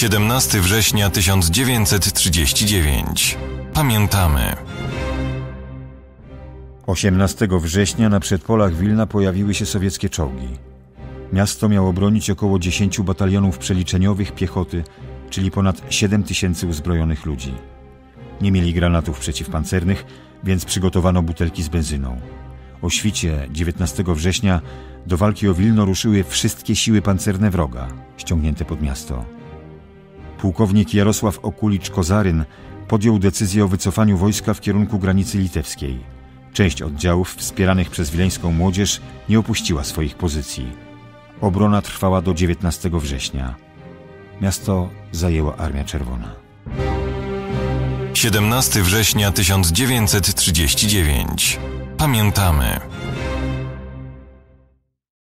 17 września 1939. Pamiętamy. 18 września na przedpolach Wilna pojawiły się sowieckie czołgi. Miasto miało bronić około 10 batalionów przeliczeniowych piechoty, czyli ponad 7 000 uzbrojonych ludzi. Nie mieli granatów przeciwpancernych, więc przygotowano butelki z benzyną. O świcie 19 września do walki o Wilno ruszyły wszystkie siły pancerne wroga, ściągnięte pod miasto. Pułkownik Jarosław Okulicz-Kozaryn podjął decyzję o wycofaniu wojska w kierunku granicy litewskiej. Część oddziałów wspieranych przez wileńską młodzież nie opuściła swoich pozycji. Obrona trwała do 19 września. Miasto zajęła Armia Czerwona. 17 września 1939. Pamiętamy.